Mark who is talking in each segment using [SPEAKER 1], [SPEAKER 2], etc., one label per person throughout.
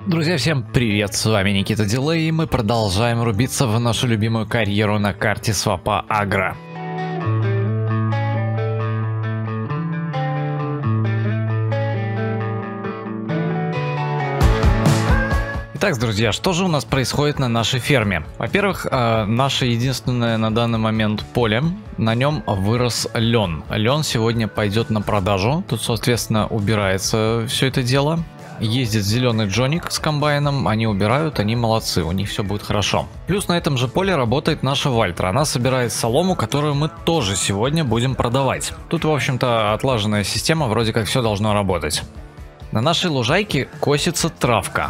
[SPEAKER 1] Друзья, всем привет, с вами Никита Дилей, и мы продолжаем рубиться в нашу любимую карьеру на карте свапа Агро. Итак, друзья, что же у нас происходит на нашей ферме? Во-первых, наше единственное на данный момент поле, на нем вырос лен. Лен сегодня пойдет на продажу, тут, соответственно, убирается все это дело. Ездит зеленый Джоник с комбайном, они убирают, они молодцы, у них все будет хорошо. Плюс на этом же поле работает наша Вальтра, она собирает солому, которую мы тоже сегодня будем продавать. Тут, в общем-то, отлаженная система, вроде как все должно работать. На нашей лужайке косится травка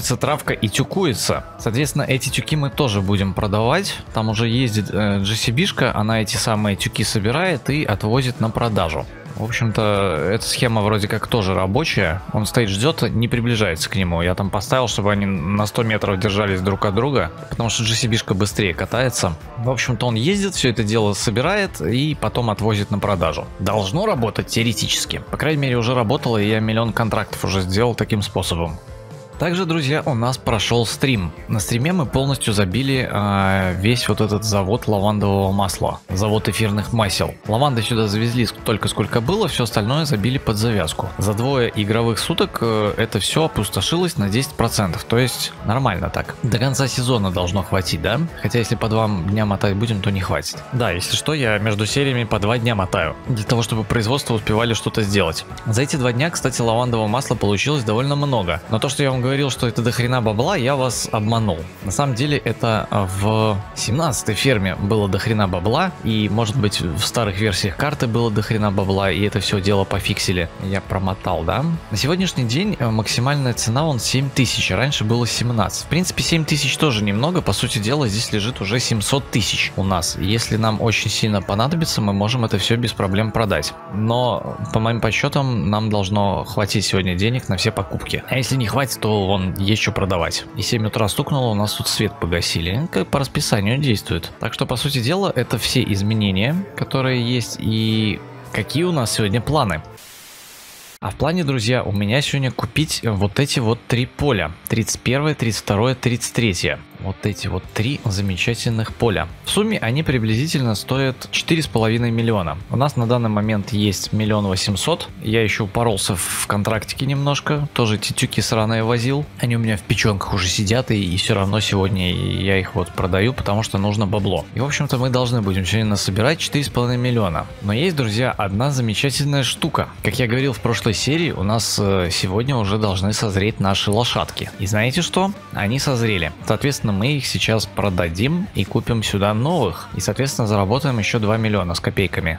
[SPEAKER 1] и тюкуется. Соответственно, эти тюки мы тоже будем продавать. Там уже ездит GCB-шка, она эти самые тюки собирает и отвозит на продажу. В общем-то, эта схема вроде как тоже рабочая. Он стоит, ждет, не приближается к нему. Я там поставил, чтобы они на 100 метров держались друг от друга, потому что GCB-шка быстрее катается. В общем-то, он ездит, все это дело собирает и потом отвозит на продажу. Должно работать теоретически. По крайней мере, уже работало, и я миллион контрактов уже сделал таким способом. Также, друзья, у нас прошел стрим. На стриме мы полностью забили весь вот этот завод лавандового масла, завод эфирных масел. Лаванды сюда завезли столько, сколько было, все остальное забили под завязку. За двое игровых суток это все опустошилось на 10%, то есть нормально так. До конца сезона должно хватить, да? Хотя если по 2 дня мотать будем, то не хватит. Да, если что, я между сериями по 2 дня мотаю, для того, чтобы производство успевали что-то сделать. За эти 2 дня, кстати, лавандового масла получилось довольно много. Но то, что я вам говорил, что это дохрена бабла, я вас обманул. На самом деле это в 17-й ферме было дохрена бабла, и может быть в старых версиях карты было дохрена бабла, и это все дело пофиксили. Я промотал, да? На сегодняшний день максимальная цена вон 7000, раньше было 17. В принципе 7000 тоже немного, по сути дела здесь лежит уже 700 тысяч у нас. Если нам очень сильно понадобится, мы можем это все без проблем продать. Но по моим подсчетам нам должно хватить сегодня денег на все покупки. А если не хватит, то вон есть что продавать. И 7 утра стукнуло, у нас тут свет погасили. Как по расписанию действует. Так что, по сути дела, это все изменения, которые есть. И какие у нас сегодня планы? А в плане, друзья, у меня сегодня купить вот эти вот 3 поля. 31, 32, 33. Вот эти вот 3 замечательных поля. В сумме они приблизительно стоят 4,5 миллиона. У нас на данный момент есть 1 800 000. Я еще упоролся в контрактике немножко. Тоже эти тюки сраные возил. Они у меня в печенках уже сидят, и все равно сегодня я их вот продаю, потому что нужно бабло. И, в общем-то, мы должны будем сегодня насобирать 4,5 миллиона. Но есть, друзья, одна замечательная штука. Как я говорил в прошлой серии, у нас сегодня уже должны созреть наши лошадки. И знаете что? Они созрели. Соответственно, мы их сейчас продадим и купим сюда новых. И, соответственно, заработаем еще 2 миллиона с копейками.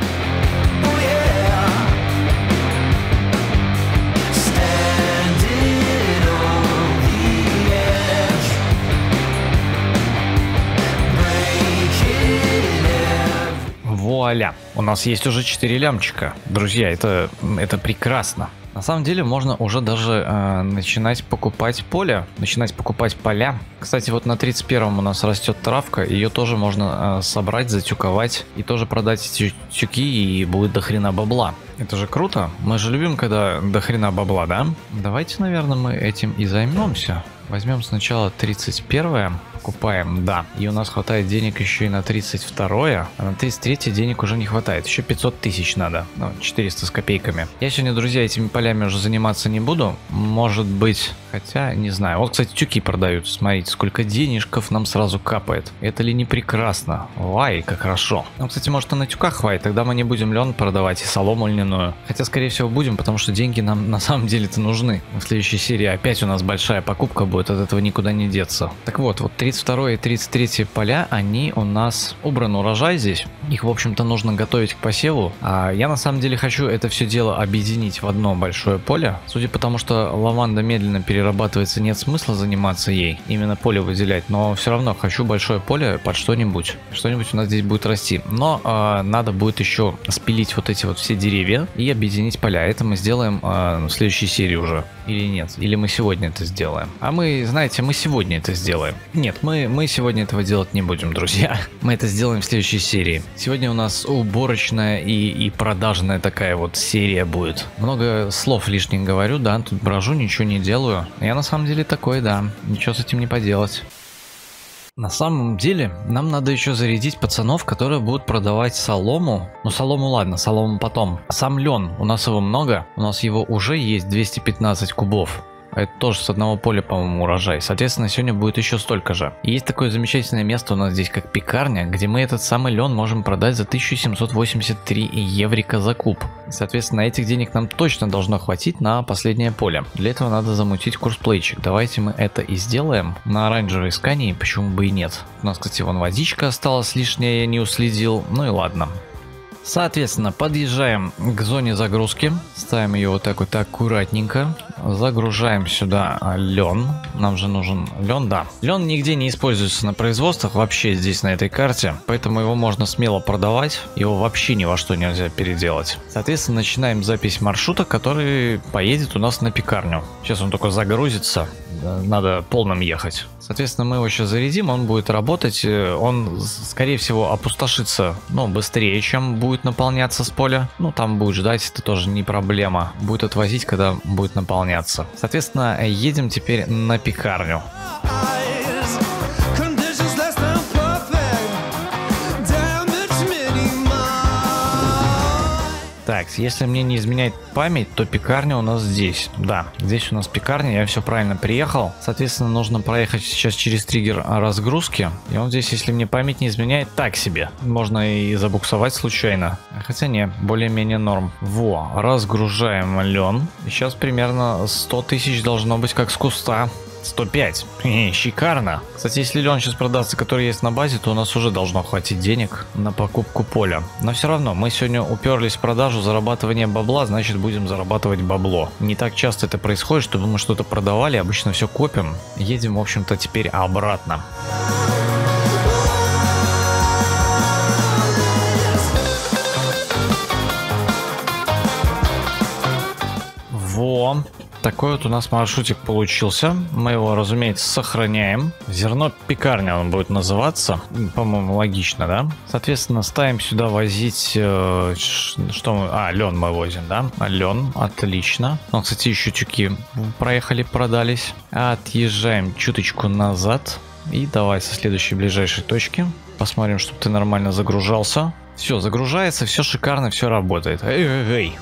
[SPEAKER 1] Вуаля! У нас есть уже 4 лямчика. Друзья, это прекрасно. На самом деле можно уже даже начинать покупать поле, начинать покупать поля. Кстати, вот на 31-м у нас растет травка, ее тоже можно собрать, затюковать и тоже продать эти тюки, и будет дохрена бабла. Это же круто, мы же любим, когда дохрена бабла, да? Давайте, наверное, мы этим и займемся. Возьмем сначала 31-е, покупаем, да. И у нас хватает денег еще и на 32-е, а на 33-е денег уже не хватает. Еще 500 тысяч надо, ну, 400 с копейками. Я сегодня, друзья, этими полями уже заниматься не буду. Может быть, хотя, не знаю. Вот, кстати, тюки продают. Смотрите, сколько денежков нам сразу капает. Это ли не прекрасно? Вай, как хорошо. Нам, кстати, может, и на тюках хватит. Тогда мы не будем лен продавать и солому льняную. Хотя, скорее всего, будем, потому что деньги нам на самом деле-то нужны. В следующей серии опять у нас большая покупка будет. От этого никуда не деться. Так вот, 32 и 33 поля, они у нас убран урожай здесь. Их, в общем-то, нужно готовить к посеву. А я на самом деле хочу это все дело объединить в одно большое поле. Судя по тому, что лаванда медленно перерабатывается, нет смысла заниматься ей. Именно поле выделять. Но все равно хочу большое поле под что-нибудь. Что-нибудь у нас здесь будет расти. Но надо будет еще спилить вот эти вот все деревья и объединить поля. Это мы сделаем в следующей серии уже. или нет? Или мы сегодня это сделаем? А мы, знаете, мы сегодня это сделаем. Нет, мы сегодня этого делать не будем, друзья. Мы это сделаем в следующей серии. Сегодня у нас уборочная и продажная такая вот серия будет. Много слов лишних говорю, да, тут брожу, ничего не делаю. Я на самом деле такой, да, ничего с этим не поделать. На самом деле, нам надо еще зарядить пацанов, которые будут продавать солому. Ну, солому ладно, солому потом. Сам лен, у нас его много, у нас его уже есть 215 кубов. Это тоже с одного поля, по-моему, урожай. Соответственно, сегодня будет еще столько же. И есть такое замечательное место у нас здесь, как пекарня, где мы этот самый лен можем продать за 1783 еврика за куб. Соответственно, этих денег нам точно должно хватить на последнее поле. Для этого надо замутить курсплейчик. Давайте мы это и сделаем на оранжевой скании, почему бы и нет. У нас, кстати, вон водичка осталась лишняя, я не уследил. Ну и ладно. Соответственно, подъезжаем к зоне загрузки, ставим ее вот так вот аккуратненько, загружаем сюда лен, нам же нужен лен, да. Лен нигде не используется на производствах вообще здесь на этой карте, поэтому его можно смело продавать, его вообще ни во что нельзя переделать. Соответственно, начинаем запись маршрута, который поедет у нас на пекарню. Сейчас он только загрузится, надо полным ехать. Соответственно, мы его сейчас зарядим, он будет работать, он, скорее всего, опустошится, ну, быстрее, чем будет наполняться с поля. Ну, там будет ждать, это тоже не проблема. Будет отвозить, когда будет наполняться. Соответственно, едем теперь на пекарню. Так, если мне не изменяет память, то пекарня у нас здесь. Да, здесь у нас пекарня, я все правильно приехал. Соответственно, нужно проехать сейчас через триггер разгрузки. И он здесь, если мне память не изменяет, так себе. Можно и забуксовать случайно. Хотя не, более-менее норм. Во, разгружаем лен. Сейчас примерно 100 тысяч должно быть как с куста. 105. Шикарно. Кстати, если лен сейчас продастся, который есть на базе, то у нас уже должно хватить денег на покупку поля. Но все равно, мы сегодня уперлись в продажу, зарабатывание бабла, значит будем зарабатывать бабло. Не так часто это происходит, чтобы мы что-то продавали, обычно все копим. Едем, в общем-то, теперь обратно. Во. Такой вот у нас маршрутик получился. Мы его, разумеется, сохраняем. Зерно пекарня он будет называться. По-моему, логично, да? Соответственно, ставим сюда возить... что мы... лен мы возим, да? Лен, отлично. Ну, кстати, еще тюки проехали, продались. Отъезжаем чуточку назад. И давай со следующей ближайшей точки. Посмотрим, чтобы ты нормально загружался. Все, загружается, все шикарно, все работает. Эй-эй-эй.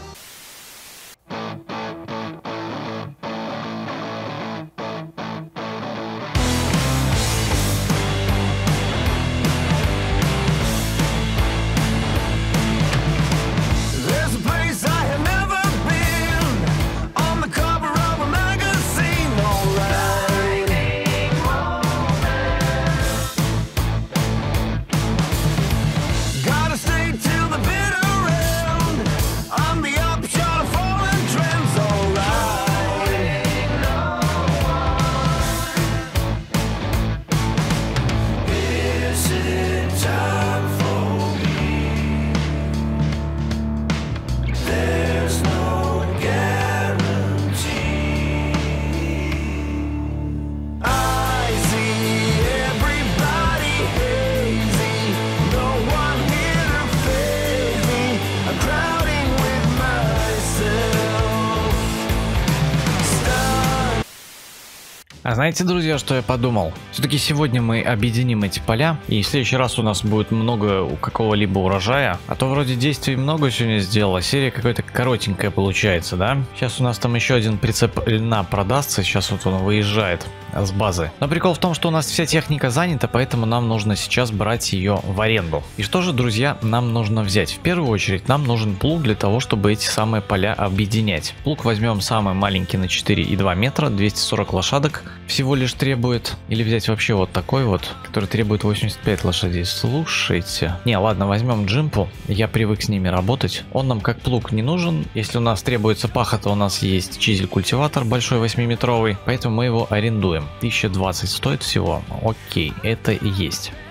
[SPEAKER 1] А знаете, друзья, что я подумал? Все-таки сегодня мы объединим эти поля, и в следующий раз у нас будет много у какого-либо урожая. А то вроде действий много сегодня сделала, серия какая-то коротенькая получается, да? Сейчас у нас там еще один прицеп льна продастся, сейчас вот он выезжает с базы. Но прикол в том, что у нас вся техника занята, поэтому нам нужно сейчас брать ее в аренду. И что же, друзья, нам нужно взять? В первую очередь нам нужен плуг для того, чтобы эти самые поля объединять. Плуг возьмем самый маленький на 4,2 метра, 240 лошадок всего лишь требует. Или взять вообще вот такой вот, который требует 85 лошадей. Слушайте. Не, ладно, возьмем джимпу. Я привык с ними работать. Он нам как плуг не нужен. Если у нас требуется паха, то у нас есть чизель-культиватор большой 8-метровый. Поэтому мы его арендуем. 1020 стоит всего. Окей, это и есть.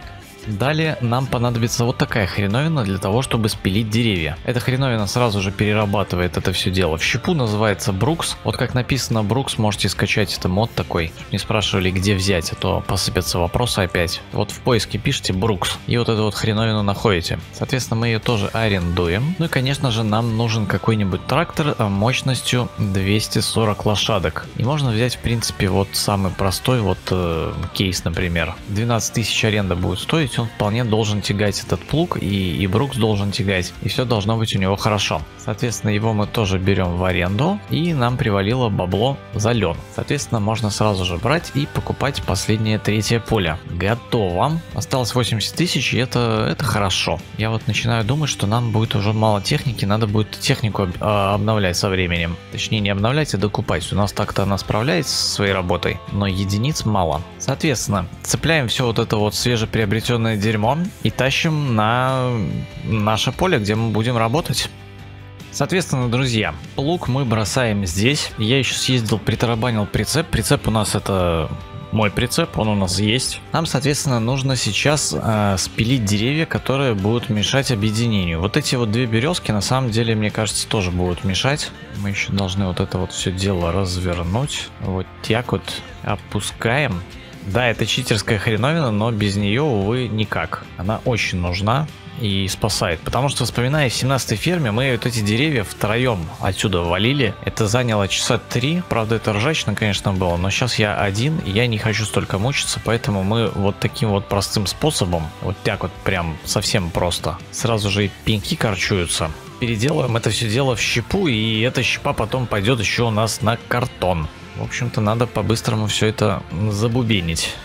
[SPEAKER 1] Далее нам понадобится вот такая хреновина для того, чтобы спилить деревья. Эта хреновина сразу же перерабатывает это все дело в щепу, называется Брукс. Вот как написано Брукс, можете скачать, это мод такой. Не спрашивали, где взять, а то посыпятся вопросы опять. Вот в поиске пишите Брукс и вот эту вот хреновину находите. Соответственно, мы ее тоже арендуем. Ну и конечно же нам нужен какой-нибудь трактор мощностью 240 лошадок. И можно взять в принципе вот самый простой вот кейс, например. 12 тысяч аренда будет стоить. Он вполне должен тягать этот плуг, и Брукс должен тягать, и все должно быть у него хорошо. Соответственно, его мы тоже берем в аренду, и нам привалило бабло за лен. Соответственно, можно сразу же брать и покупать последнее третье поле. Готово. Осталось 80 тысяч, и это хорошо. Я вот начинаю думать, что нам будет уже мало техники, надо будет технику обновлять со временем. Точнее, не обновлять, а докупать. У нас так-то она справляется со своей работой, но единиц мало. Соответственно, цепляем все вот это вот свежеприобретенное дерьмо и тащим на наше поле, где мы будем работать. Соответственно, друзья, плуг мы бросаем здесь. Я еще съездил, притарабанил прицеп. Прицеп у нас это мой прицеп, он у нас есть. Нам, соответственно, нужно сейчас спилить деревья, которые будут мешать объединению. Вот эти вот две березки, на самом деле, мне кажется, тоже будут мешать. Мы еще должны вот это вот все дело развернуть. Вот так вот опускаем. Да, это читерская хреновина, но без нее, увы, никак. Она очень нужна и спасает. Потому что, вспоминая в 17-й ферме, мы вот эти деревья втроем отсюда валили. Это заняло часа 3. Правда, это ржачно, конечно, было. Но сейчас я один, и я не хочу столько мучиться. Поэтому мы вот таким вот простым способом, вот так вот прям совсем просто, сразу же и пеньки корчуются. Переделаем это все дело в щепу, и эта щепа потом пойдет еще у нас на картон. В общем-то, надо по-быстрому все это забубенить.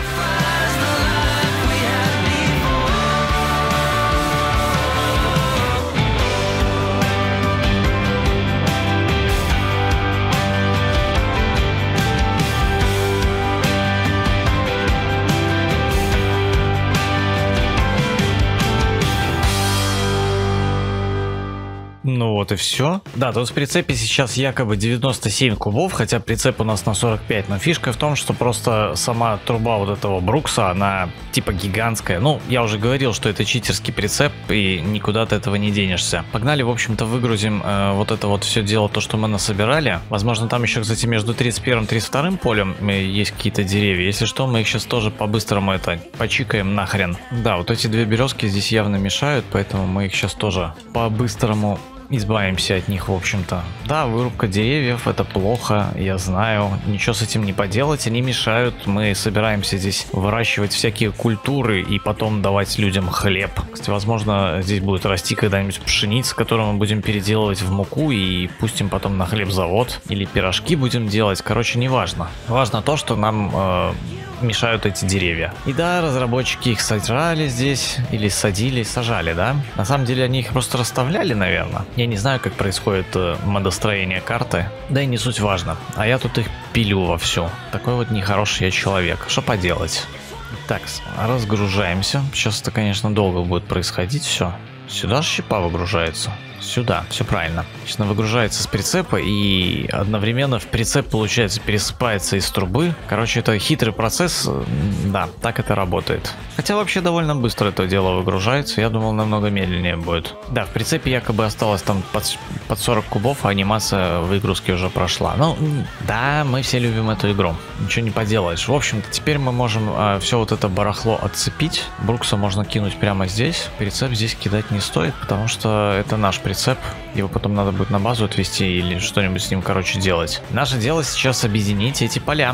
[SPEAKER 1] Ну вот и все. Да, тут в прицепе сейчас якобы 97 кубов, хотя прицеп у нас на 45. Но фишка в том, что просто сама труба вот этого Брукса, она типа гигантская. Ну, я уже говорил, что это читерский прицеп, и никуда ты этого не денешься. Погнали, в общем-то, выгрузим вот это вот все дело, то, что мы насобирали. Возможно, там еще, кстати, между 31 и 32 полем есть какие-то деревья. Если что, мы их сейчас тоже по-быстрому это почикаем нахрен. Да, вот эти две березки здесь явно мешают, поэтому мы их сейчас тоже по-быстрому избавимся от них, в общем-то. Да, вырубка деревьев — это плохо, я знаю. Ничего с этим не поделать, они мешают. Мы собираемся здесь выращивать всякие культуры и потом давать людям хлеб. Кстати, возможно, здесь будет расти когда-нибудь пшеница, которую мы будем переделывать в муку и пустим потом на хлебзавод. Или пирожки будем делать. Короче, не важно. Важно то, что нам мешают эти деревья. И да, разработчики их сажали здесь, или садили, сажали, да? На самом деле они их просто расставляли, наверное. Я не знаю, как происходит модостроение карты, да и не суть важно. А я тут их пилю вовсю. Такой вот нехороший я человек. Что поделать? Так, разгружаемся. Сейчас это, конечно, долго будет происходить все. Сюда же щепа выгружается. Сюда, все правильно. Конечно, выгружается с прицепа и одновременно в прицеп, получается, пересыпается из трубы. Короче, это хитрый процесс. Да, так это работает. Хотя вообще довольно быстро это дело выгружается. Я думал, намного медленнее будет. Да, в прицепе якобы осталось там под 40 кубов, а анимация выгрузки уже прошла. Ну, да, мы все любим эту игру. Ничего не поделаешь. В общем-то, теперь мы можем все вот это барахло отцепить. Брукса можно кинуть прямо здесь. Прицеп здесь кидать не стоит, потому что это наш прицеп. Его потом надо будет на базу отвезти или что-нибудь с ним, короче, делать. Наше дело сейчас объединить эти поля.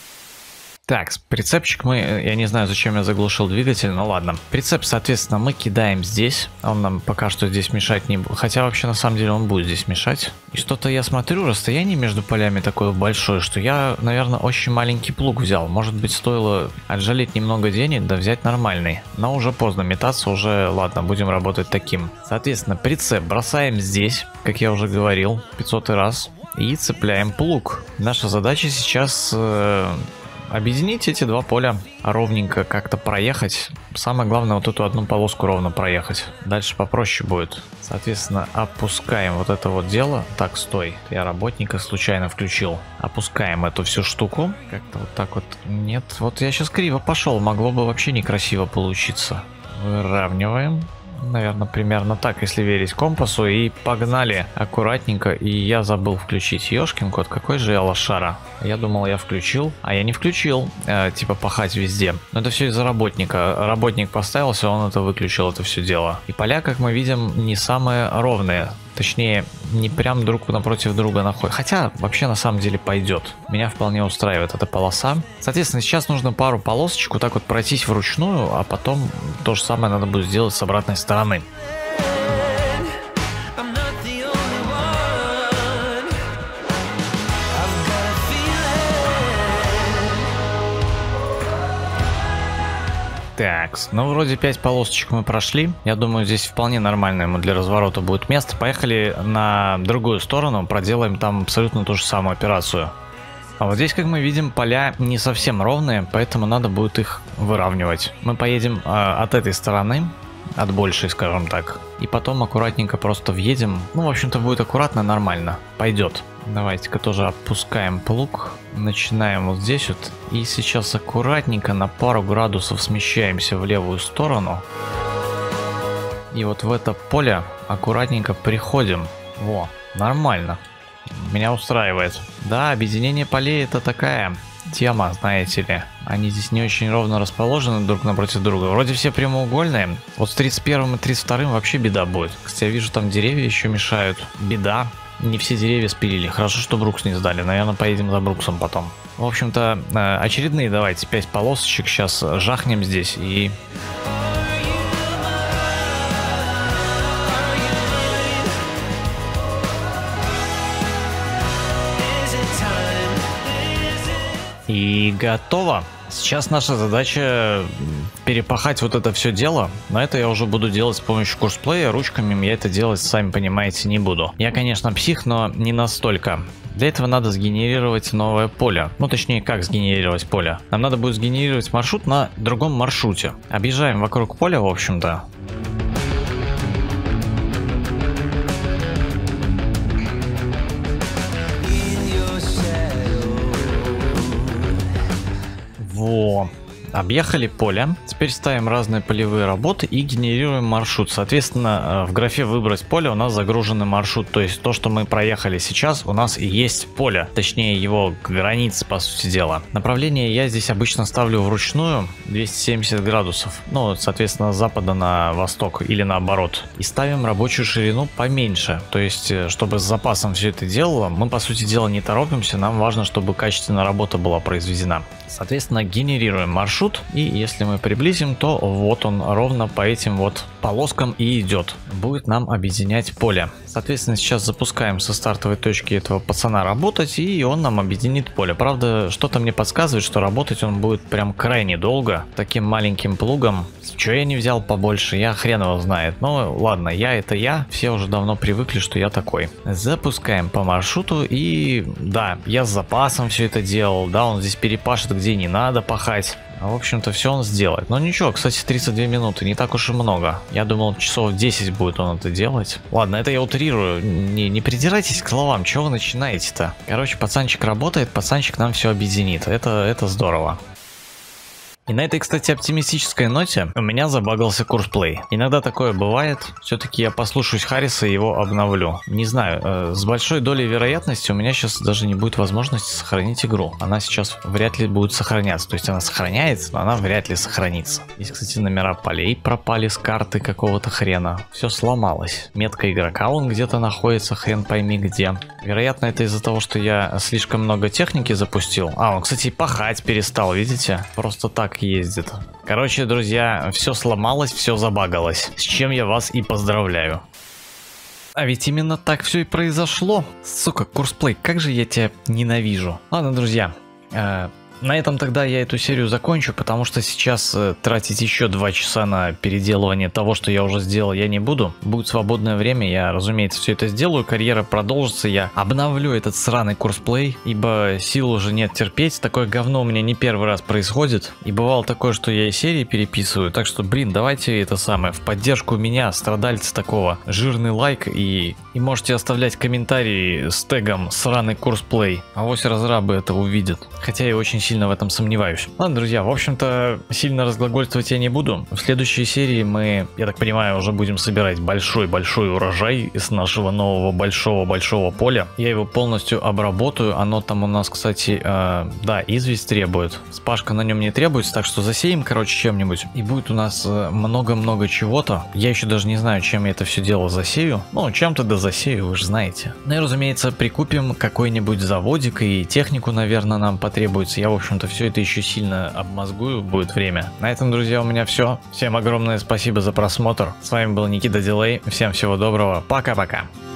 [SPEAKER 1] Так, прицепчик мы, я не знаю, зачем я заглушил двигатель, но ладно. Прицеп, соответственно, мы кидаем здесь. Он нам пока что здесь мешать не будет. Хотя вообще, на самом деле, он будет здесь мешать. И что-то я смотрю, расстояние между полями такое большое, что я, наверное, очень маленький плуг взял. Может быть, стоило отжалить немного денег, да взять нормальный. Но уже поздно метаться, уже, ладно, будем работать таким. Соответственно, прицеп бросаем здесь, как я уже говорил, 500 раз. И цепляем плуг. Наша задача сейчас объединить эти два поля, ровненько как-то проехать. Самое главное вот эту одну полоску ровно проехать. Дальше попроще будет. Соответственно, опускаем вот это вот дело. Так, стой, я работника случайно включил. Опускаем эту всю штуку. Как-то вот так вот. Нет, вот я сейчас криво пошел, могло бы вообще некрасиво получиться. Выравниваем. Наверное, примерно так, если верить компасу. И погнали аккуратненько. И я забыл включить. Ёшкин кот, какой же я лошара. Я думал, я включил, а я не включил. Типа пахать везде. Но это все из-за работника. Работник поставился, он это выключил, это все дело. И поля, как мы видим, не самые ровные. Точнее, не прям друг напротив друга находят. Хотя, вообще на самом деле пойдет. Меня вполне устраивает эта полоса. Соответственно, сейчас нужно пару полосочек вот так вот пройтись вручную, а потом то же самое надо будет сделать с обратной стороны. Так, ну вроде 5 полосочек мы прошли. Я думаю, здесь вполне нормально ему для разворота будет место. Поехали на другую сторону, проделаем там абсолютно ту же самую операцию. А вот здесь, как мы видим, поля не совсем ровные, поэтому надо будет их выравнивать. Мы поедем от этой стороны, от большей, скажем так. И потом аккуратненько просто въедем. Ну, в общем-то, будет аккуратно, нормально. Пойдет. Давайте-ка тоже опускаем плуг. Начинаем вот здесь вот. И сейчас аккуратненько на пару градусов смещаемся в левую сторону. И вот в это поле аккуратненько приходим. Во, нормально. Меня устраивает. Да, объединение полей это такая тема, знаете ли. Они здесь не очень ровно расположены друг напротив друга. Вроде все прямоугольные. Вот с 31 и 32 вообще беда будет. Кстати, я вижу, там деревья еще мешают. Беда. Не все деревья спилили. Хорошо, что Брукс не сдали. Наверное, поедем за Бруксом потом. В общем-то, очередные давайте 5 полосочек. Сейчас жахнем здесь и... И готово. Сейчас наша задача перепахать вот это все дело, но это я уже буду делать с помощью курсплея, ручками я это делать, сами понимаете, не буду. Я, конечно, псих, но не настолько. Для этого надо сгенерировать новое поле. Ну, точнее, как сгенерировать поле. Нам надо будет сгенерировать маршрут на другом маршруте. Объезжаем вокруг поля, в общем-то. Во. Объехали поле, теперь ставим разные полевые работы и генерируем маршрут. Соответственно, в графе выбрать поле у нас загруженный маршрут, то есть то, что мы проехали сейчас, у нас и есть поле, точнее его границы, по сути дела. Направление я здесь обычно ставлю вручную 270 градусов, ну, соответственно, с запада на восток или наоборот. И ставим рабочую ширину поменьше, то есть, чтобы с запасом все это делало, мы, по сути дела, не торопимся, нам важно, чтобы качественная работа была произведена. Соответственно, генерируем маршрут, и если мы приблизим, то вот он ровно по этим вот полоскам и идет. Будет нам объединять поле. Соответственно, сейчас запускаем со стартовой точки этого пацана работать, и он нам объединит поле. Правда, что-то мне подсказывает, что работать он будет прям крайне долго, таким маленьким плугом. Чего я не взял побольше, я хрен его знает. Но ладно, я это я, все уже давно привыкли, что я такой. Запускаем по маршруту, и да, я с запасом все это делал, да, он здесь перепашет, где не надо пахать. В общем-то, все он сделает. Но ничего, кстати, 32 минуты, не так уж и много. Я думал, часов 10 будет он это делать. Ладно, это я утрирую. Не придирайтесь к словам, чего вы начинаете-то? Короче, пацанчик работает, пацанчик нам все объединит. Это здорово. И на этой, кстати, оптимистической ноте у меня забагался курсплей. Иногда такое бывает. Все-таки я послушаюсь Харриса и его обновлю. Не знаю, с большой долей вероятности у меня сейчас даже не будет возможности сохранить игру. Она сейчас вряд ли будет сохраняться. То есть она сохраняется, но она вряд ли сохранится. Здесь, кстати, номера полей пропали с карты какого-то хрена. Все сломалось. Метка игрока он где-то находится, хрен пойми где. Вероятно, это из-за того, что я слишком много техники запустил. А, он, кстати, и пахать перестал, видите? Просто так ездит. Короче, друзья, все сломалось, все забагалось. С чем я вас и поздравляю. А ведь именно так все и произошло. Сука, курсплей, как же я тебя ненавижу. Ладно, друзья. На этом тогда я эту серию закончу, потому что сейчас тратить еще 2 часа на переделывание того, что я уже сделал, я не буду. Будет свободное время, я, разумеется, все это сделаю, карьера продолжится, я обновлю этот сраный курсплей, ибо сил уже нет терпеть, такое говно у меня не первый раз происходит, и бывало такое, что я и серии переписываю, так что, блин, давайте это самое, в поддержку меня, страдальца такого, жирный лайк, и можете оставлять комментарии с тегом сраный курсплей, авось разрабы это увидят, хотя я очень сильно в этом сомневаюсь. Ладно, друзья, в общем-то, сильно разглагольствовать я не буду. В следующей серии мы, я так понимаю, уже будем собирать большой-большой урожай из нашего нового большого-большого поля. Я его полностью обработаю. Оно там у нас, кстати, да, известь требует. Спашка на нем не требуется, так что засеем, короче, чем-нибудь. И будет у нас много-много чего-то. Я еще даже не знаю, чем я это все дело засею. Ну, чем-то да засею, вы же знаете. Ну и, разумеется, прикупим какой-нибудь заводик, и технику, наверное, нам потребуется. Я, в общем-то, все это еще сильно обмозгую, будет время. На этом, друзья, у меня все. Всем огромное спасибо за просмотр. С вами был Никита Дилей. Всем всего доброго. Пока-пока.